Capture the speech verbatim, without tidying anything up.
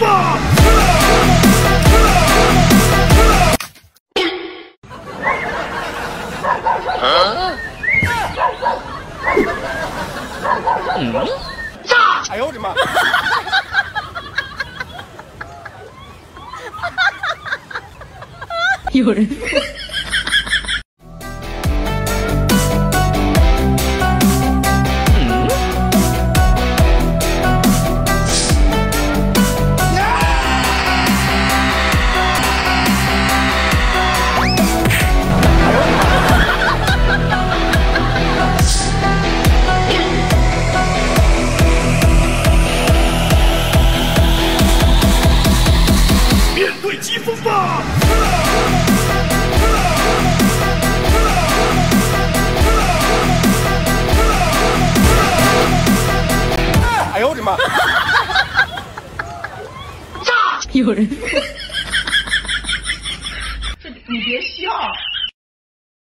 吧！ 嗯？ 炸！哎呦我的妈！ 有人。 面对疾风吧！哎呦我的妈！炸！ 有人。 这你别笑。